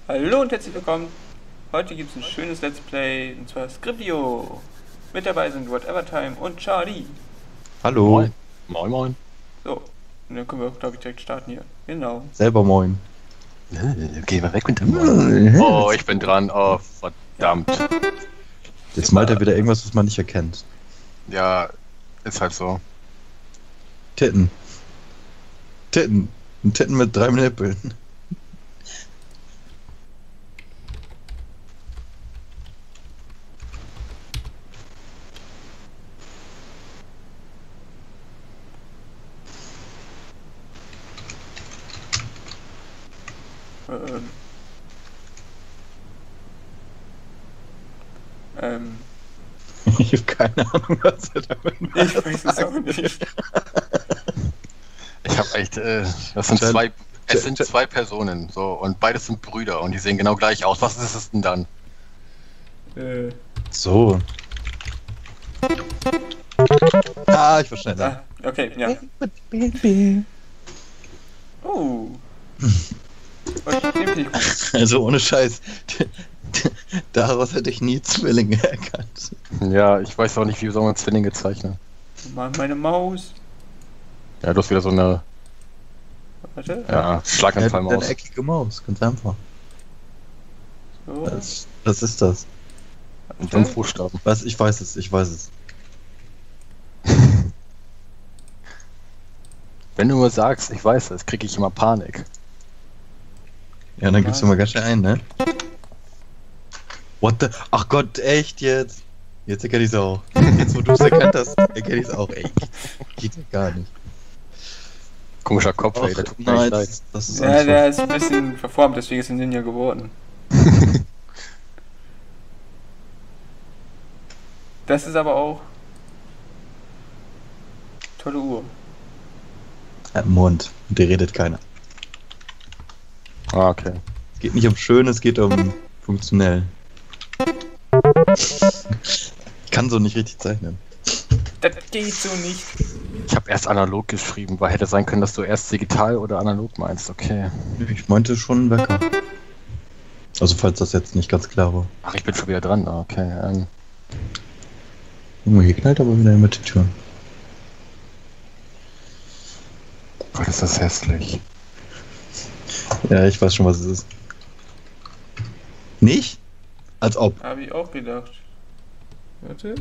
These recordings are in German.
Hallo und herzlich willkommen. Heute gibt es ein schönes Let's Play, und zwar Skriptio. Mit dabei sind Whatever Time und Charlie. Hallo. Moin. Moin, moin. So, und dann können wir, glaube ich, direkt starten hier. Genau. Selber moin. Geh mal weg mit dem Moin. Oh, ich bin dran. Oh, verdammt. Jetzt malt er wieder irgendwas, was man nicht erkennt. Ja, ist halt so. Titten. Titten. Ein Titten mit 3 Nippeln. Ich habe keine Ahnung, was er damit macht. Ich weiß es auch nicht. Ich hab echt, das sind zwei, es sind zwei Personen, so, und beides sind Brüder und die sehen genau gleich aus. Was ist es denn dann? So. Ah, ich war schneller. Okay, ja. Oh. Ich nehme nicht gut. Also ohne Scheiß. Daraus hätte ich nie Zwillinge erkannt. Ja, ich weiß auch nicht, wie soll man Zwillinge zeichnen. Mal meine Maus. Ja, du hast wieder so eine, Warte. ja, Schlaganfallmaus. Eine eckige Maus, ganz einfach. So. Was ist das? Und 5 Buchstaben. Was? Ich weiß es, ich weiß es. Wenn du mir sagst, ich weiß es, kriege ich immer Panik. Ja, dann gibst du mal ganz schnell ein, ne? What the? Ach Gott, echt jetzt? Jetzt erkenne ich es auch. Jetzt, wo du es erkannt hast, erkenne ich es auch, ey. Geht ja gar nicht. Komischer Kopf, ey, Ach, der tut mir nein, echt leid. das ist Ja, alles der ist ein bisschen verformt, deswegen ist er ein Ninja geworden. Das ist aber auch tolle Uhr. Im Mund. Und dir redet keiner. Ah, okay. Es geht nicht um schön, es geht um funktionell. Ich kann so nicht richtig zeichnen. Das geht so nicht. Ich habe erst analog geschrieben, weil hätte sein können, dass du erst digital oder analog meinst. Okay. Ich meinte schon Wecker. Also falls das jetzt nicht ganz klar war. Ach, ich bin schon wieder dran. Okay. Junge, hier knallt aber wieder immer die Tür. Gott, ist das hässlich. Ja, ich weiß schon, was es ist. Nicht? Als ob. Habe ich auch gedacht. Warte.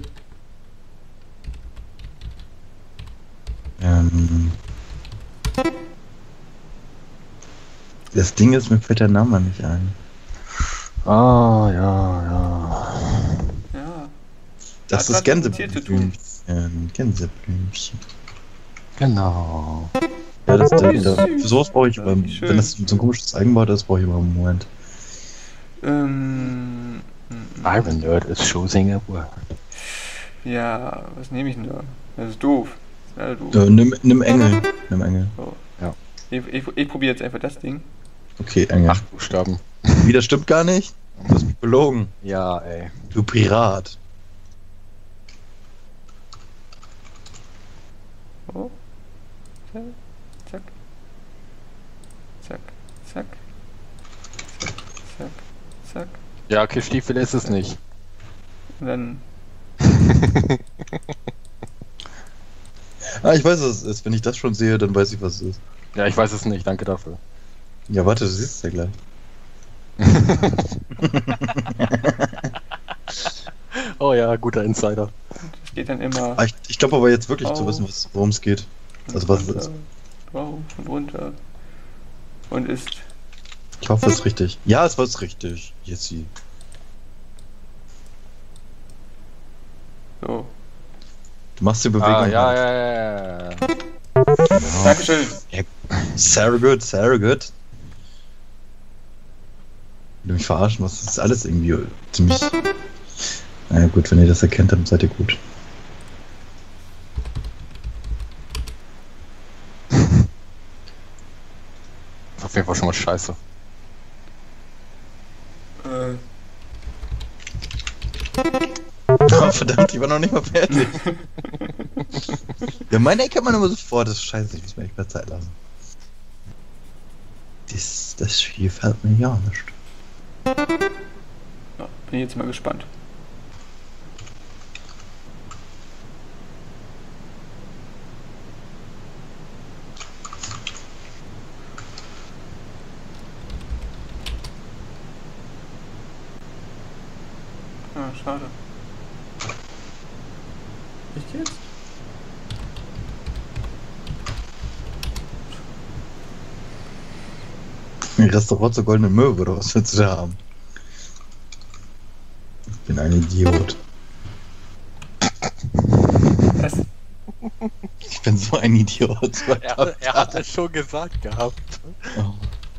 Das Ding ist, mir fällt der Name nicht ein. Ah, ja. Ja. Das Hat ist grad mit Tier zu tun. Gänseblümchen. Gänseblümchen. Genau. Ja, das Oh, wie für süß. sowas brauche ich, Ja, wenn wie schön. das so ein komisches Eigenbau ist, brauche ich immer einen Moment. Iron Nerd is choosing a word. Ja, was nehme ich denn da? Das ist doof. Das ist doof. Nimm Engel. Nimm Engel. So. Ja. Ich probiere jetzt einfach das Ding. Okay, Engel. 8 Buchstaben. Wie, das stimmt gar nicht? Du hast mich belogen. Ja, ey. Du Pirat. Oh. Zack. Zack. Zack. Zack. Zack. Zack. Ja, okay, Stiefel ist es nicht. Und dann. Ah, ich weiß, was es ist. Wenn ich das schon sehe, dann weiß ich, was es ist. Ja, ich weiß es nicht, danke dafür. Ja, warte, du siehst es ja gleich. Oh ja, guter Insider. Das geht dann immer. Ah, ich glaube aber jetzt wirklich zu Oh. wissen, worum es geht. Also was es ist. Drauf und runter. Und ist. Ich hoffe, es ist richtig. Ja, es war richtig. Jessie. So. Du machst die Bewegung. Ah, ja. Genau. Dankeschön. Sehr gut, sehr gut. Will du mich verarschen? Was ist alles irgendwie ziemlich. Naja, gut, wenn ihr das erkennt, dann seid ihr gut. Auf jeden Fall schon mal scheiße. Oh, verdammt, ich war noch nicht mal fertig. Ja, meine Ecke hat man immer sofort. Das ist scheiße, ich muss mir echt mehr Zeit lassen. Das Spiel fällt mir ja nicht. Ja, bin jetzt mal gespannt. Ah, schade. Echt jetzt? Ein Restaurant zur Goldenen Möwe, oder was willst du da haben? Ich bin ein Idiot. Was? Ich bin so ein Idiot. Er hat es schon gesagt gehabt. Oh.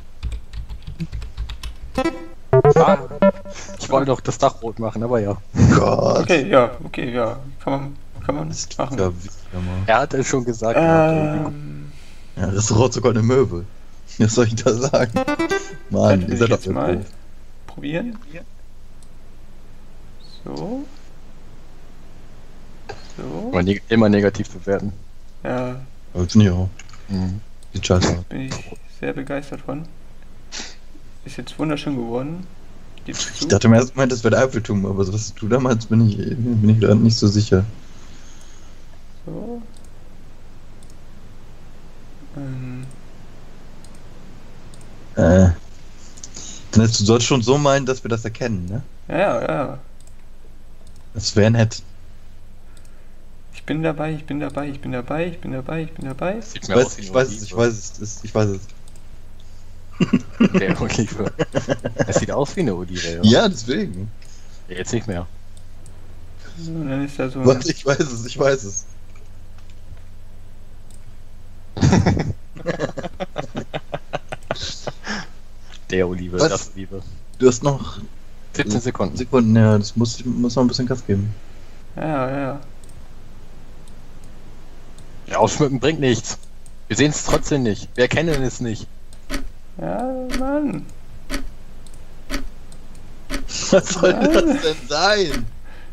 Ich wollte doch das Dach rot machen, aber ja. Gott. Okay, ja. Kann man Das ist machen. ja wieder mal. Er hat es schon gesagt gehabt. Ja, Restaurant zur Goldenen Möwe. Was soll ich da sagen? Mann, Dann ihr will seid ich jetzt doch mal irgendwo. probieren. So. So. Immer negativ bewerten. Ja, Aber finde ich auch. Mhm. Sieht scheiße aus. bin ich sehr begeistert von. Ist jetzt wunderschön geworden. Gibt's Ich zu. dachte im ersten Moment, das wäre der Eiffelturm, aber was du da meinst, bin ich gerade nicht so sicher. So. Dann heißt, du sollst schon so meinen, dass wir das erkennen, ne? Ja. Das wäre nett. Ich bin dabei. Sieht mir Ich aus weiß, wie ich weiß es. Der Olive. Es sieht aus wie eine Olive, ja. Ja, deswegen. Jetzt nicht mehr. So, und dann ist da so. Warte, ich weiß es. Der Olive, Was? das Olive. Du hast noch 17 Sekunden. Sekunden, ja, das muss noch ein bisschen Gas geben. Ja. Ja, ausschmücken bringt nichts. Wir sehen es trotzdem nicht. Wir erkennen es nicht. Ja, Mann. Was soll das denn sein?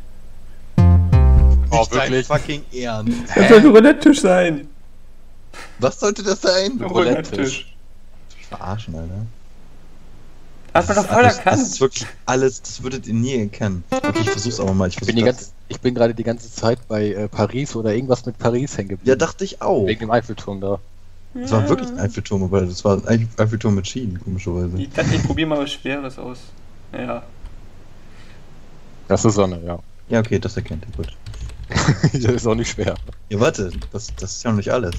Oh, Nicht dein wirklich? fucking Ernst. Das soll ein Roulette-Tisch sein. Was sollte das sein? Ein Roulette-Tisch. Roulette-Tisch. Verarschen, Alter. Hast du doch voll Das erkannt. ist wirklich alles, das würdet ihr nie erkennen. Okay, ich versuch's aber mal. Ich bin gerade die ganze Zeit bei Paris oder irgendwas mit Paris hängen geblieben. Ja, dachte ich auch. Wegen dem Eiffelturm da. Das war wirklich ein Eiffelturm, aber das war ein Eiffelturm mit Schienen, komischerweise. Ich dachte, ich probiere mal was Schweres aus. Ja. Das ist Sonne, ja. Ja, okay, das erkennt ihr, gut. Das ist auch nicht schwer. Ja, warte, das ist ja noch nicht alles.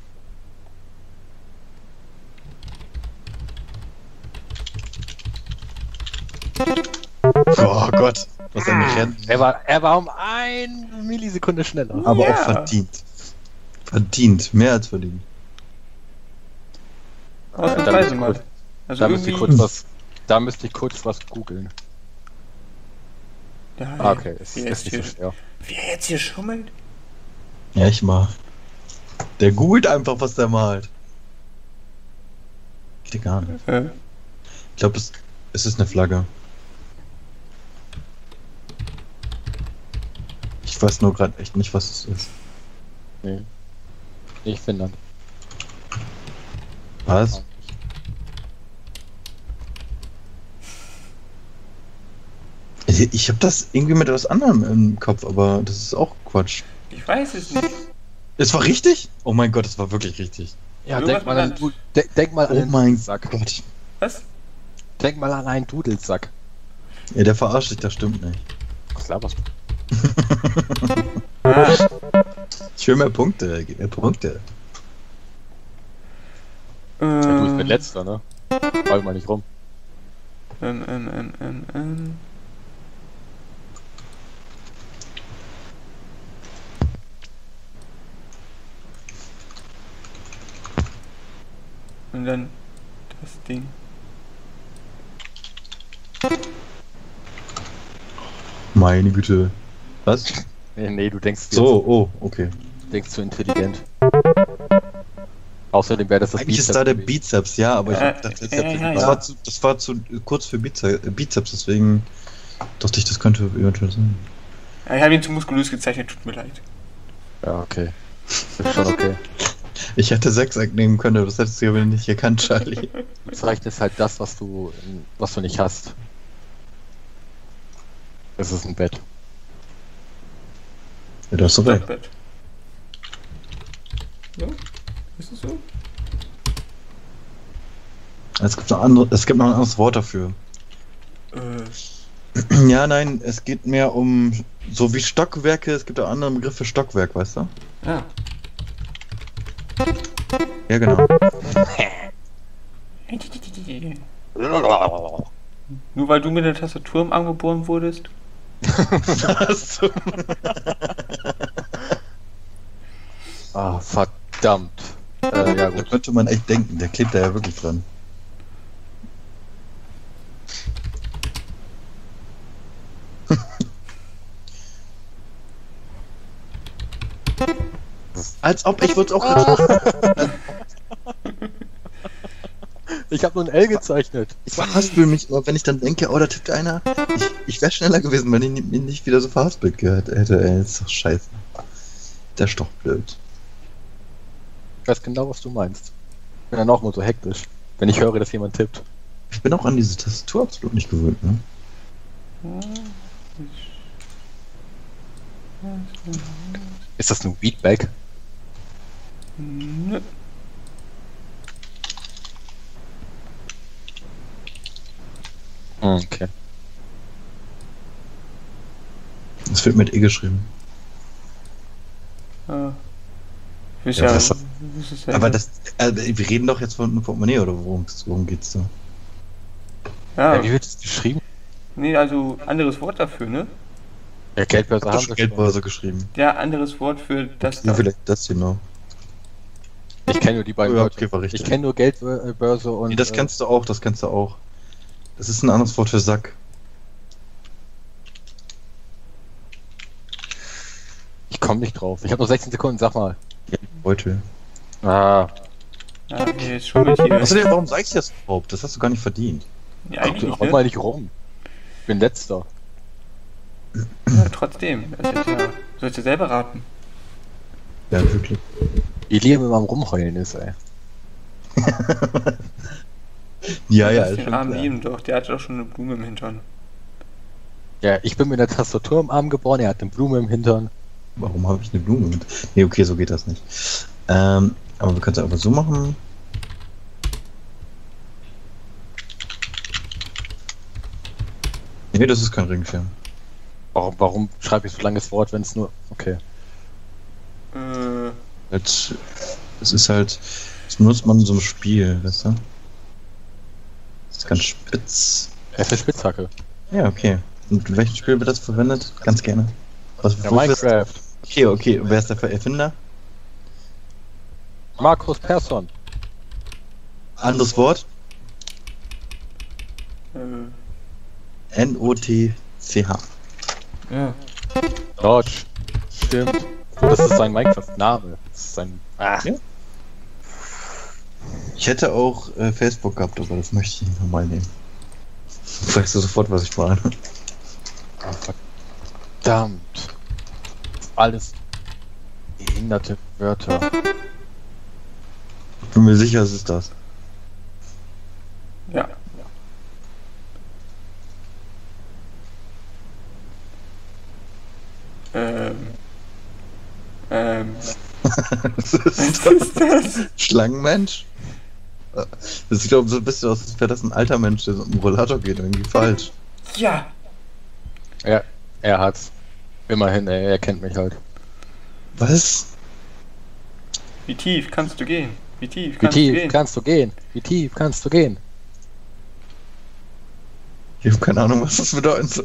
Oh Gott, was ein Rennen. Er war um 1 Millisekunde schneller. Aber Ja. auch verdient. Verdient, mehr als verdient. Ausnahmsweise mal. Also Da müsste irgendwie. ich kurz was googeln. Ja, Ah, okay, ist wer nicht so hier, schwer. wer jetzt hier schummelt? Ja, ich mach. Der googelt einfach, was der malt. Geht ja gar nicht. Ich glaube, es ist eine Flagge. Ich weiß nur gerade echt nicht, was es ist. Nee. Nicht Finnland. Was? Ich habe das irgendwie mit etwas anderem im Kopf, aber das ist auch Quatsch. Ich weiß es nicht. Es war richtig? Oh mein Gott, es war wirklich richtig. Ja, Irgendwas denk mal an, mit denk mal an Oh den mein Dudelsack. Gott. Was? Denk mal an einen Dudelsack. Ja, der verarscht dich, das stimmt nicht. Was laberst du? Ah, Ich will mehr Punkte, gib mir Punkte. Ja, du bist mit letzter, ne? Fall mal nicht rum. Und dann das Ding. Meine Güte. Was? Nee, du denkst So, oh, okay. denkst zu intelligent. Außerdem wäre das Eigentlich ist da der gewesen. Bizeps, ja, aber ich Ja, dachte, ja. das war zu kurz für Bizeps, deswegen dachte ich, das könnte eventuell sein. Ja, ich habe ihn zu muskulös gezeichnet, tut mir leid. Ja, okay. Ist schon okay. Ich hätte Sechseck nehmen können, aber das hättest du aber nicht erkannt, Charlie. Du zeichnest halt das, was du nicht hast. Es ist ein Bett. Ja, du hast doch recht. Stockbett. Ja? Ist es so? Es gibt noch ein anderes Wort dafür. Ja, nein, es geht mehr um so wie Stockwerke, es gibt auch andere Begriffe für Stockwerk, weißt du? Ja. Ja, genau. Nur weil du mit der Tastatur im Arm geboren wurdest? Was? Ah, verdammt. Ja Da gut. könnte man echt denken, der klebt da ja wirklich dran. Als ob, ich würde es auch Ich habe nur ein L gezeichnet. Ich verhaspel mich immer, wenn ich dann denke, oh, da tippt einer. Ich wäre schneller gewesen, wenn ich ihn nicht wieder so verhaspelt gehört hätte. Ey, ist doch scheiße. Der ist doch blöd. Ich weiß genau, was du meinst. Ich bin dann auch nur so hektisch, wenn ich höre, dass jemand tippt. Ich bin auch an diese Tastatur absolut nicht gewöhnt, ne? Ist das ein Weedbag? Nö. Okay. Das wird mit E geschrieben. Ah. Ich Ja, weiß was- das ist ja Aber das, wir reden doch jetzt von einem Portemonnaie, oder worum geht's da? Ja, Ja, wie wird es geschrieben? nee, also anderes Wort dafür, ne? Ja, Geldbörse Hab haben doch schon wir schon. Geldbörse geschrieben. Ja, anderes Wort für das Ja, da. vielleicht das hier noch. Ich kenne nur die beiden Ja, Wörter. okay, war richtig. Ich kenne nur Geldbörse und... Nee, das kennst du auch, das kennst du auch. Das ist ein anderes Wort für Sack. Ich komme nicht drauf. Ich habe noch 16 Sekunden, sag mal. Beutel. Ah, Ja, nee, jetzt schummelt hier. Außerdem, warum sagst du das überhaupt? Das hast du gar nicht verdient. Ja, eigentlich nicht, hau ne? mal nicht rum. Ich bin letzter. Ja, trotzdem. Das ist ja, sollst du selber raten. Ja, wirklich. Wie Liam immer am Rumheulen ist, ey. Ja, ja, Das ist ist schon den armen klar. Liam doch, der hatte doch schon eine Blume im Hintern. Ja, ich bin mit einer Tastatur im Arm geboren, er hat eine Blume im Hintern. Warum habe ich eine Blume mit? Nee, okay, so geht das nicht. Aber wir können es einfach so machen. Nee, das ist kein Regenschirm. Warum schreibe ich so langes Wort, wenn es nur... Okay. Es ist halt, das benutzt man in so einem Spiel, weißt du? Das ist ganz spitz. Es ist Spitzhacke. Ja, okay. Und in welchem Spiel wird das verwendet? Ganz gerne. Was Ja, wofür ist- Minecraft. Okay. Wer ist der Erfinder? Markus Persson. Anderes Wort? N-O-T-C-H. Ja. Dodge. Stimmt. Und das ist sein Minecraft-Name. Das ist sein... Ah. Ja. Ich hätte auch Facebook gehabt, aber das möchte ich nicht nochmal nehmen. Sagst du sofort, was ich meine? Oh, verdammt. Alles behinderte Wörter. Ich bin mir sicher, es ist das. Ja. Was ist Was ist das? Schlangenmensch? Das sieht doch so ein bisschen aus, als wäre das ein alter Mensch, der so mit dem Rollator geht. Irgendwie falsch. Ja. Ja, er hat's. Immerhin, er kennt mich halt. Was? Wie tief kannst du gehen? Wie tief Wie kannst du tief gehen? kannst du gehen? Wie tief kannst du gehen? Ich habe keine Ahnung, was das bedeuten soll.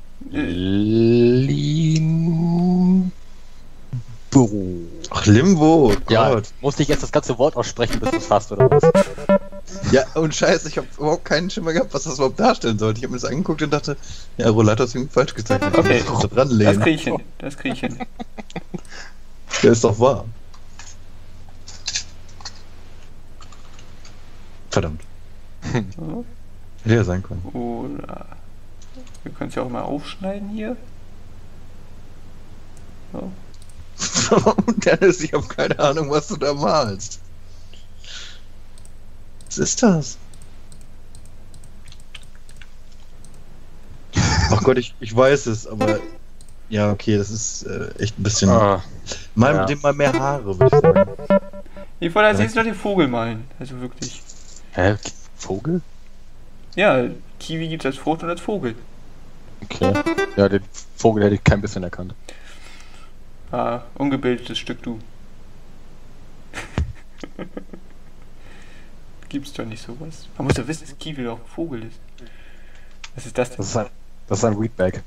Limbo. Ach, Limbo, oh Ja, Gott. musste ich jetzt das ganze Wort aussprechen, bis du es hast, oder was? Ja, und Scheiße, ich habe überhaupt keinen Schimmer gehabt, was das überhaupt darstellen sollte. Ich habe mir das angeguckt und dachte, ja, Rollator ist irgendwie falsch gezeichnet. Okay. Ich muss doch dran Das lehnen. krieg ich hin. Das krieg ich hin. Der ist doch wahr. Verdammt. So. Hätte ja sein können. Oder wir können es ja auch mal aufschneiden hier. So. Dennis, ich habe keine Ahnung, was du da malst. Was ist das? Ach Gott, ich weiß es, aber ja, okay, das ist echt ein bisschen. Ah, Mal ja. mit dem mal mehr Haare, würde ich sagen. Ich wollte als nächstes noch den Vogel malen. Also wirklich. Hä? Vogel? Ja, Kiwi gibt's als Frucht und als Vogel. Okay. Ja, den Vogel hätte ich kein bisschen erkannt. Ah, ungebildetes Stück, du. Gibt's doch nicht sowas. Man muss ja wissen, dass Kiwi doch ein Vogel ist. Was ist das denn? Das ist ein Weedbag.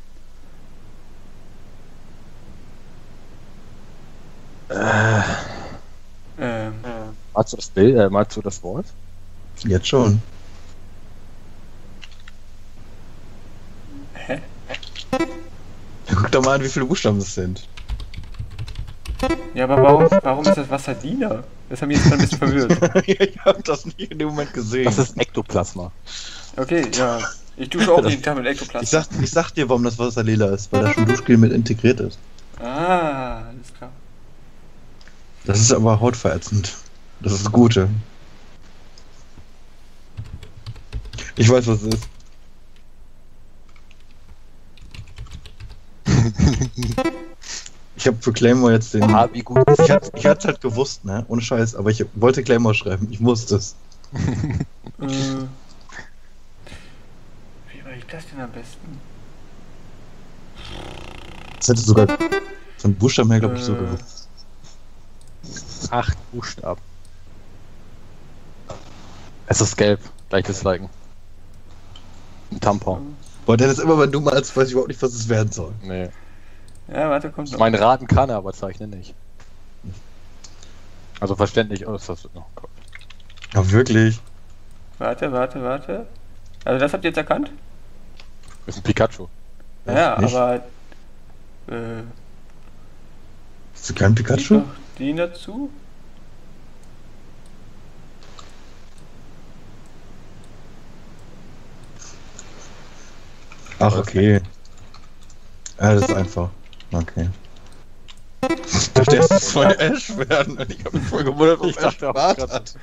Malst du das Bild? Malst du das Wort? Jetzt schon. Hä? Ja, guck doch mal an, wie viele Buchstaben das sind. Ja, aber warum ist das Wasser lila? Das hat mich jetzt gerade ein bisschen verwirrt. Ich hab das nicht in dem Moment gesehen. Das ist Ektoplasma. Okay, ja. Ich dusche auch jeden Tag mit Ektoplasma. Ich sag dir, warum das Wasser lila ist, weil da schon Duschgel mit integriert ist. Ah, alles klar. Das ist aber hautverätzend. Das ist das Gute. Ich weiß, was es ist. Ich habe für Claymore jetzt den. Ah, wie gut. Ich hatte halt gewusst, ne? Ohne Scheiß, aber ich wollte Claymore schreiben. Ich musste es. Wie mache ich das denn am besten? Das hätte sogar von Buchstaben her, glaube ich, so gewusst. 8 Buchstaben. Es ist gelb. Gleich disliken. Ein Tampon. Boah, der ist immer, wenn du malst, weiß ich überhaupt nicht, was es werden soll. Nee. Ja, warte, kommt noch. Mein Raten kann er, aber zeichnen nicht. Also verständlich aus, das wird noch. Ja, wirklich. Warte. Also das habt ihr jetzt erkannt? Das ist ein Pikachu. Ja, nicht? aber... Hast du keinen Gib Pikachu? doch den dazu? Ach, okay. Ja, das ist einfach. Okay. Ich dachte erst, es soll Ash werden und ich hab mich voll gewundert, was Ich Ash dachte auch Bart grad. hat.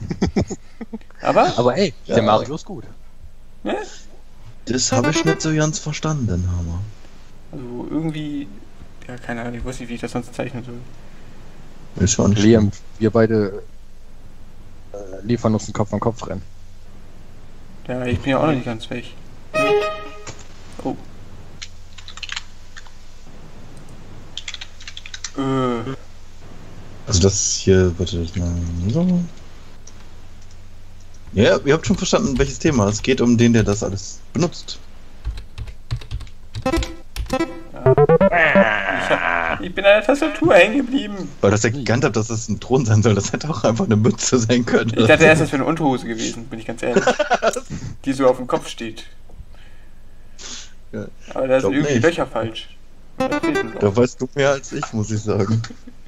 Aber? Aber ey, der Ja. Mario ist gut. Ne? Das habe ich nicht so ganz verstanden, Hammer. Also irgendwie... Ja, keine Ahnung, ich wusste nicht, wie ich das sonst zeichnen soll. Ist schon nicht Liam, wir beide liefern uns ein Kopf-an-Kopf-Rennen. Ja, ich bin ja auch noch nicht ganz weg. Oh. Also das hier, warte, so. Ja, ihr habt schon verstanden, welches Thema. Es geht um den, der das alles benutzt. Ich bin an der Tastatur hängen geblieben. Weil das erkannt habt, dass das ein Thron sein soll. Das hätte auch einfach eine Mütze sein können. Ich dachte erst, das wäre eine Unterhose gewesen, bin ich ganz ehrlich. Die so auf dem Kopf steht. Ja, Aber da sind glaub irgendwie nicht. Löcher falsch. Da fehlt ein Loch. Da weißt du mehr als ich, muss ich sagen.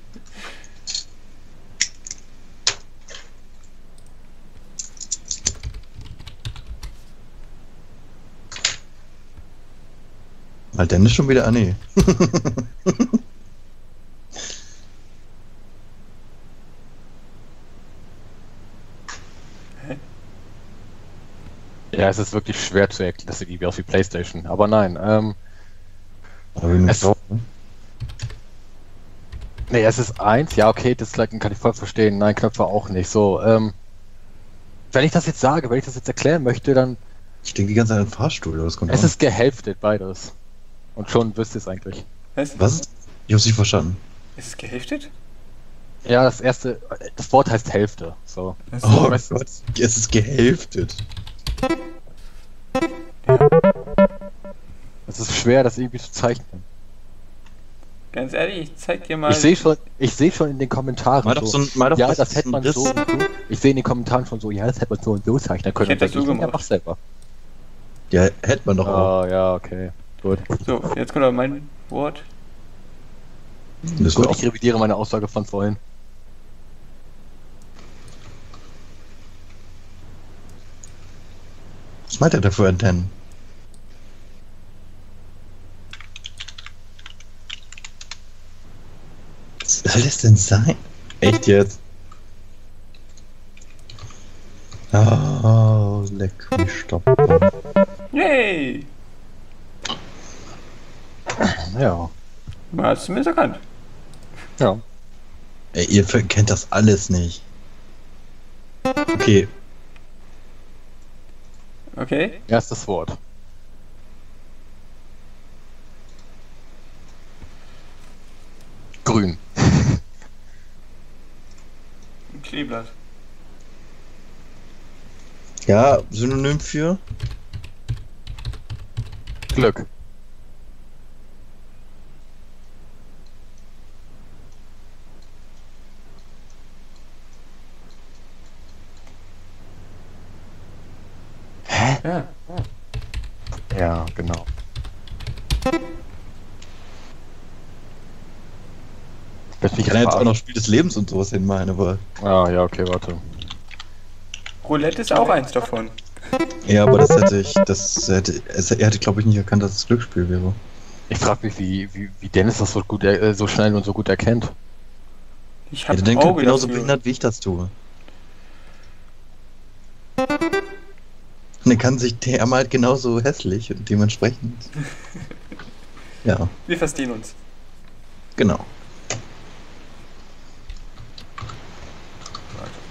Halt Dennis schon wieder? Ah, nee. Ja, es ist wirklich schwer zu erklären, das sieht irgendwie aus wie Playstation. Aber nein, Aber wenn Es- es nee, es ist 1, ja okay, Disliken kann ich voll verstehen. Nein, Knöpfe auch nicht. So, wenn ich das jetzt sage, wenn ich das jetzt erklären möchte, dann ich denke die ganze Zeit an den Fahrstuhl, aber das kommt es auch ist gehälftet beides. Und schon wisst ihr es eigentlich. Was? Was? Ich hab's nicht verstanden. Ist es gehälftet? Ja, das Wort heißt Hälfte. So. Oh weißt du- Gott, es ist gehälftet. Es ist schwer, das irgendwie zu zeichnen. Ganz ehrlich, ich zeig dir mal. Ich sehe schon in den Kommentaren Mal doch so ein, mal doch ja, was das ist hätte ein man Riss. so und so. Ich sehe in den Kommentaren schon so, ja, das hätte man so und so zeichnen können. Ich hätte Und das so ja, gemacht. mach selber. Ja, hätte man doch auch. Oh, ja, okay. Gut. So, jetzt kommt aber mein Wort. Das Gut, war ich revidiere meine Aussage von vorhin. Was meint er da für Antennen? Was soll das denn sein? Echt jetzt? Oh, leck mich stopp. Yay! Ja. Man hat es zumindest erkannt. Ja. Ey, ihr kennt das alles nicht. Okay, Okay. Erstes Wort. Grün. Ein Kleeblatt. ja, Synonym für? Glück. Hä? Ja. Ja, genau. Lass mich Ich kann jetzt auch verarschen. noch Spiel des Lebens und sowas hinmalen, aber. Ah, ja, okay, warte. Roulette ist auch eins davon. Ja, aber das hätte ich. Er hätte, glaube ich, nicht erkannt, dass es Glücksspiel wäre. Ich frage mich, wie Dennis das so gut, so schnell und so gut erkennt. Ich Er habe hätte ein den Auge genauso dafür. behindert, wie ich das tue. Und er kann sich, der malt genauso hässlich und dementsprechend. Ja, Wir verstehen uns. genau. Warte.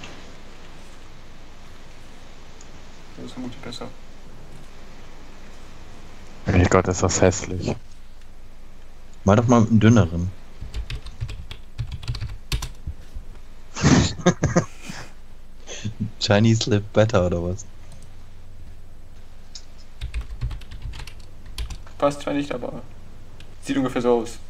Das ist vermutlich besser. Mein Gott, ist das hässlich. Mal doch mal mit einem dünneren. Chinese live better oder was? Passt zwar nicht, aber sieht ungefähr so aus.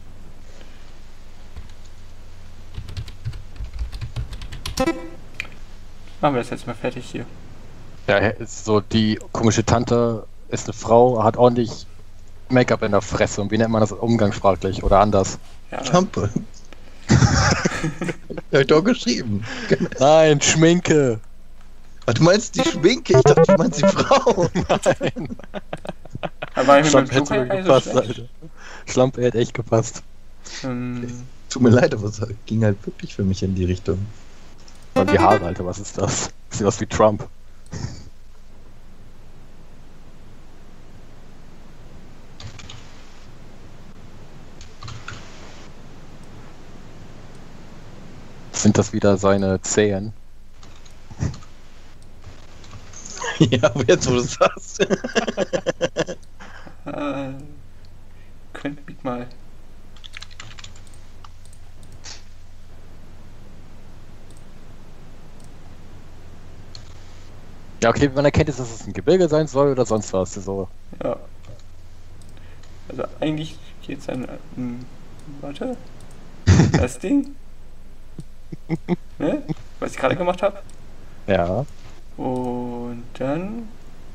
Machen wir das jetzt mal fertig hier. Ja, ist so die komische Tante ist eine Frau, hat ordentlich Make-up in der Fresse. Und wie nennt man das umgangssprachlich oder anders? Ja, Schlampe. Hab ich doch geschrieben. Nein, Schminke. Ach, du meinst die Schminke? Ich dachte, du meinst die Frau. Nein. aber war ich mit meinem Schlampe hätte Joker gar nicht so gepasst, schlecht. Alter. Schlampe hätte echt gepasst. Tut mir leid, aber es ging halt wirklich für mich in die Richtung. Und die Haare, Alter, was ist das? Sieht aus wie Trump. Sind das wieder seine Zehen? Ja, aber jetzt wo du es sagst. Könnt mich mal. Ja, okay, man erkennt jetzt, dass es ein Gebirge sein soll oder sonst was. So. Ja. Also eigentlich geht's dann. Warte. Das Ding. Ne? Was ich gerade gemacht habe. Ja. Und dann.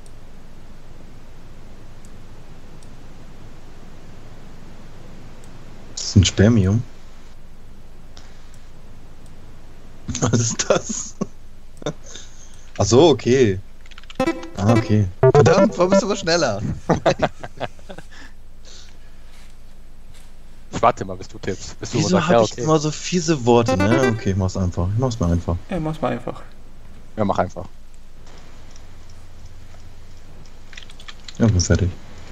Das ist ein Spermium. Was ist das? Ach so, okay. Ah, okay. Verdammt, warum bist du aber schneller? Ich warte mal, bis du tippst. Bis du Wieso sagst, habe ja, ich okay. immer so fiese Worte, ne? Okay, ich mach's einfach. Ich mach's mal einfach. Ja, mach's mal einfach. Ja, mach einfach. Ja, bin fertig.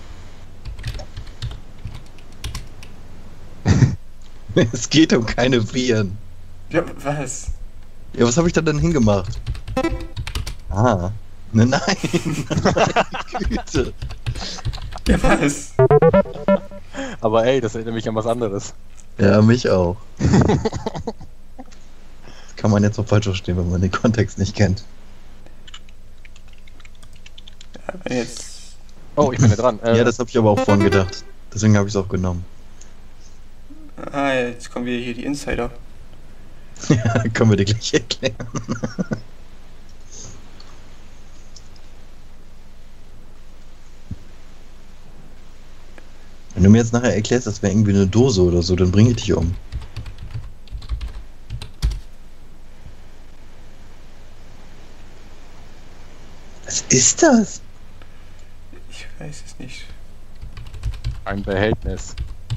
Es geht um keine Viren. Ja, was? Ja, was habe ich da denn hingemacht? Ah. Ne, nein. Meine Güte. Ja, was? Aber ey, das erinnert mich an was anderes. Ja, mich auch. Das kann man jetzt auch falsch verstehen, wenn man den Kontext nicht kennt. Ja, wenn jetzt. Oh, ich bin ja dran. Ja, das habe ich aber auch vorhin gedacht. Deswegen habe ich es auch genommen. Ah, jetzt kommen wieder hier die Insider. Ja, können wir dir gleich erklären. Wenn du mir jetzt nachher erklärst, das wäre irgendwie eine Dose oder so, dann bringe ich dich um. Was ist das? Ich weiß es nicht. Ein Behältnis.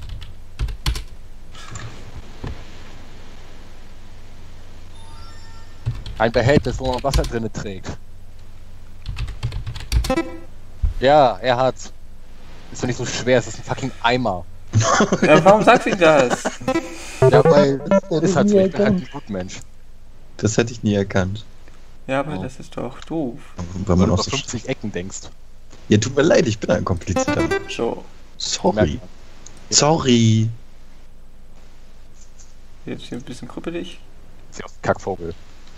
Ein Behältnis, wo man Wasser drinne trägt. Ja, er hat's. Ist doch nicht so schwer, es ist ein fucking Eimer. Ja, warum sagst du ihm das? Ja, weil hätte ist ich halt nie so, ich bin halt erkannt. ein Gutmensch. Das hätte ich nie erkannt. Ja, aber Oh. das ist doch doof. Weil Wenn man du auch auf so 50 Ecken denkst. Ja, tut mir leid, ich bin ein komplizierter Mensch. So, Sorry. Sorry. jetzt hier ein bisschen krüppelig. Ist ja auch ein Kackvogel.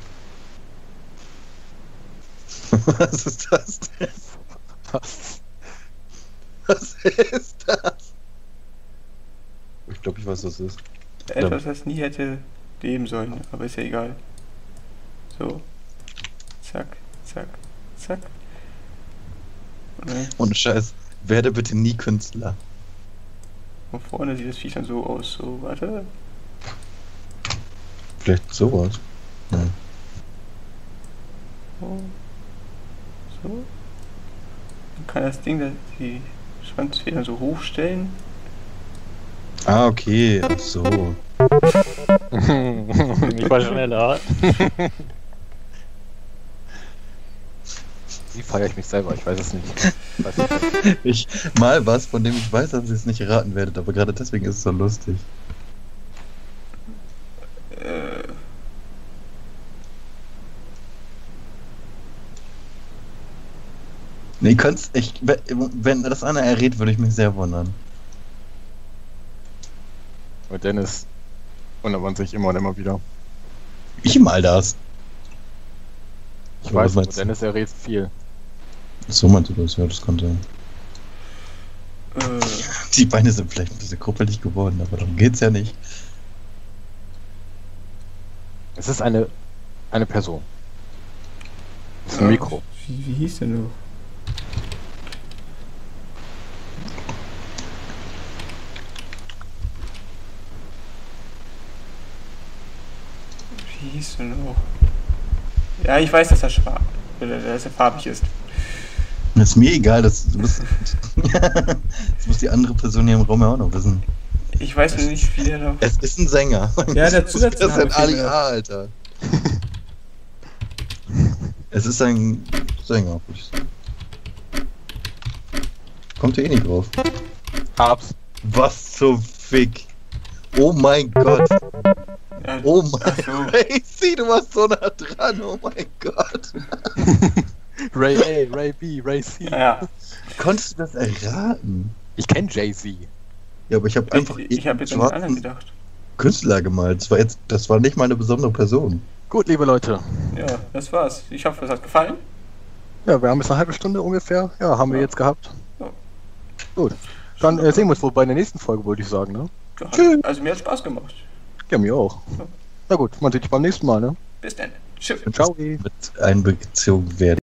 Was ist das denn? Was? Was ist das? Ich glaube, ich weiß, was das ist. Etwas, das nie hätte leben sollen, aber ist ja egal. So. Zack, zack, zack. Und Ohne Scheiß. Werde bitte nie Künstler. von vorne sieht das Viech dann so aus. So, warte. Vielleicht sowas. Nein. So. So. Man kann das Ding, die Schwanzfedern so hochstellen. Ah, okay. Ach so. Ich war schneller. Wie feiere ich mich selber? Ich weiß es nicht. Ich mal was, von dem ich weiß, dass ihr es nicht erraten werdet, aber gerade deswegen ist es so lustig. Nee, wenn das einer errät, würde ich mich sehr wundern. Und Dennis wundert man sich immer und immer wieder. Ich mal das. Ich Aber weiß, was aber meinst du? Dennis errät viel. So meinte das, ja, das konnte. Die Beine sind vielleicht ein bisschen kruppelig geworden, aber darum geht's ja nicht. Es ist eine Person. Das ist ein Mikro. Wie hieß der noch? Wie hieß der noch? Ja, ich weiß, dass er schwarz dass er farbig ist. Das ist mir egal, das muss die andere Person hier im Raum ja auch noch wissen. Ich weiß nur nicht, wie der noch. Es ist ein Sänger. Ja, der Das Zusatzname ist ein fehlt mir. AIA, Alter. Es ist ein Sänger, würde ich sagen. Kommt ihr eh nicht drauf. Hab's. Was zum Fick? Oh mein Gott. Ja, Oh mein ach so. Racy, du warst so nah dran. Oh mein Gott. Ray A, Ray B, Ray C. Ja, Konntest du das erraten? Ich kenne Jay-Z. Ja, aber ich habe einfach ich habe jetzt an den anderen gedacht. Künstler gemalt. Das war nicht mal eine besondere Person. Gut, liebe Leute. Ja, das war's. Ich hoffe, es hat gefallen. Ja, wir haben jetzt eine halbe Stunde ungefähr. Ja, haben wir Ja. jetzt gehabt. Ja. Gut. Dann sehen wir uns wohl bei der nächsten Folge, wollte ich sagen, ne? Ja, Tschüss. also mir hat Spaß gemacht. Ja, mir auch. Na gut, man sieht sich beim nächsten Mal, ne? Bis dann. Tschüss. Ciao. Mit Einbeziehung werde